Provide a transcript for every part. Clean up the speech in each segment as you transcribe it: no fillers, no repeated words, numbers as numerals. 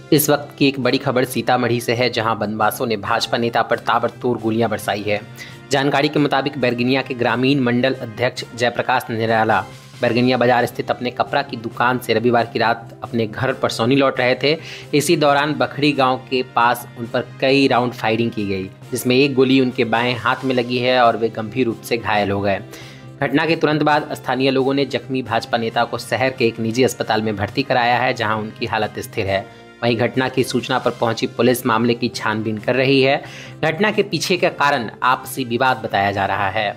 इस वक्त की एक बड़ी खबर सीतामढ़ी से है, जहां बदमाशों ने भाजपा नेता पर ताबड़तोड़ गोलियां बरसाई है। जानकारी के मुताबिक बैरगनिया के ग्रामीण मंडल अध्यक्ष जयप्रकाश निराला बैरगनिया बाजार स्थित अपने कपड़ा की दुकान से रविवार की रात अपने घर पर सोनी लौट रहे थे। इसी दौरान बखड़ी गांव के पास उन पर कई राउंड फायरिंग की गई, जिसमें एक गोली उनके बाएं हाथ में लगी है और वे गंभीर रूप से घायल हो गए। घटना के तुरंत बाद स्थानीय लोगों ने जख्मी भाजपा नेता को शहर के एक निजी अस्पताल में भर्ती कराया है, जहां उनकी हालत स्थिर है। वहीं घटना की सूचना पर पहुंची पुलिस मामले की छानबीन कर रही है। घटना के पीछे का कारण आपसी विवाद बताया जा रहा है।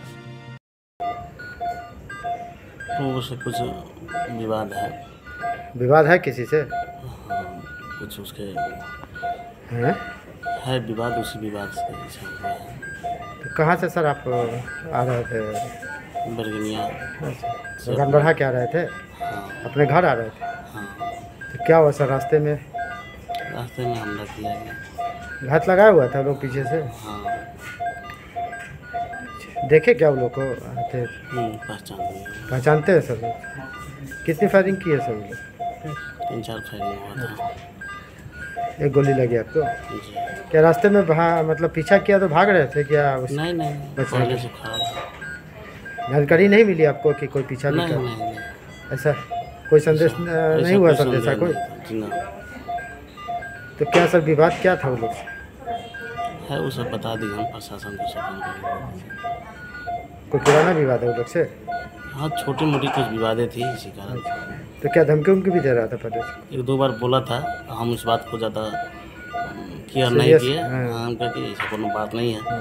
तो उससे कुछ विवाद है। विवाद है किसी से? हाँ, कुछ उसके हैं? है विवाद, उसी विवाद से ऐसा हुआ है। तो कहाँ से सर आप आ रहे थे? बैरगनिया तो गन बढ़ा के आ रहे थे? हाँ अपने घर आ रहे थे? हाँ। तो क्या हुआ सर रास्ते में? रास्ते में हमला किया गया। घात लगाया हुआ था लोग पीछे से? हाँ। देखे क्या वो लोग को थे? पहचान लिया। पहचानते हैं सर लोग? कितनी फायरिंग की है सर वो लोग? 3-4 फायरिंग हुआ था। एक गोली लगी आपको? जी। क्या रास्ते में मतलब पीछा किया तो भाग रहे थे क्या? नहीं नहीं, पहले से खड़ा था। जानकारी नहीं मिली आपको कि कोई पीछा भी नहीं कर? नहीं नहीं। ऐसा कोई संदेश नहीं हुआ? संदेशा कोई? जी ना। तो क्या सर विवाद क्या था वो लोग? है वो सब बता दी हम प्रशासन को, सब। कोई पुराना विवाद है वो लोग से? हाँ, छोटी मोटी कुछ विवादें थी इसी कारण। तो क्या धमकी उमकी भी दे रहा था पहले से? 1-2 बार बोला था, हम इस बात को ज़्यादा केयर नहीं किए। हम कहते ऐसा कोनो बात नहीं है।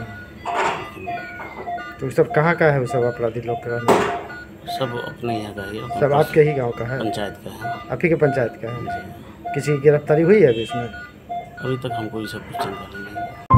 तो सब कहाँ का है वो सब अपराधी लोग का? सब अपने यहाँ का ही, सब आपके ही गांव का है? पंचायत का है। आप ही के पंचायत का है? किसी की गिरफ्तारी हुई है अभी इसमें? अभी तक हमको ये सब कुछ जानकारी नहीं है।